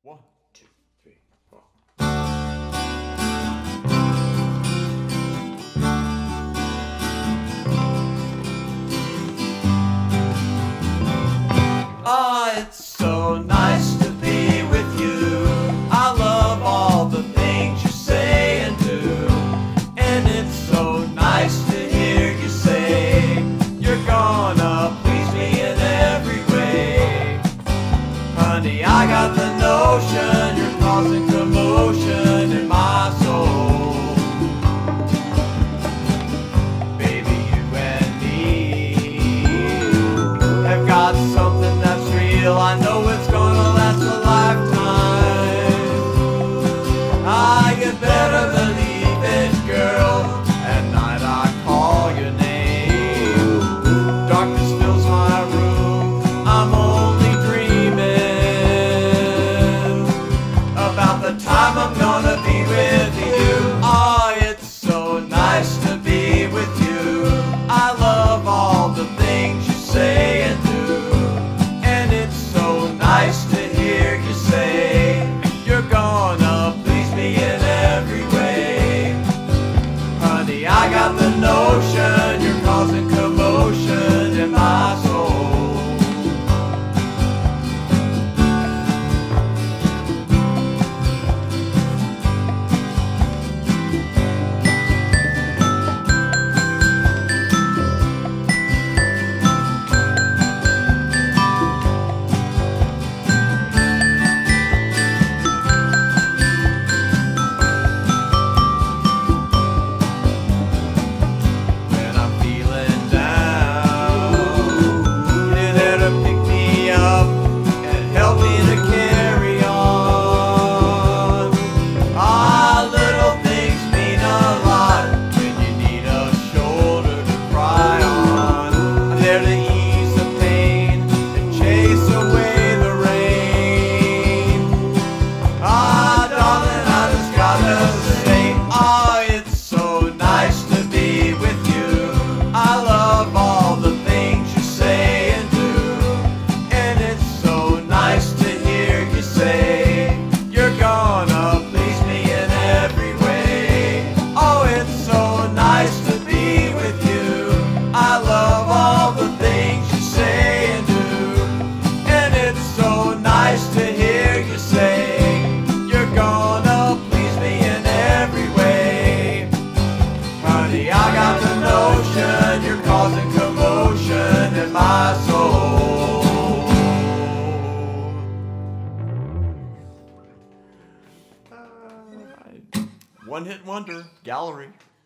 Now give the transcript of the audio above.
1, 2, 3, 4. Ah, it's so nice to be with you. I love all the things you say and do. And it's so nice to hear you say you're gonna please me in every way. Honey, I got the notion you're causing commotion in my soul. Baby, you and me have got something that's real. I know it's gonna last a lifetime. Ah, you better believe it, girl. At night I call your name. Darkness fills my room. I'm only dreaming about the time I'm gonna be with you. Ah, it's so nice to be with you. I love all the things you say and do. And it's so nice to hear you say you're gonna please me in every way. Honey, I got the notion you're causing commotion in my soul. I got the notion you're causing commotion in my soul. One hit wonder, gallery.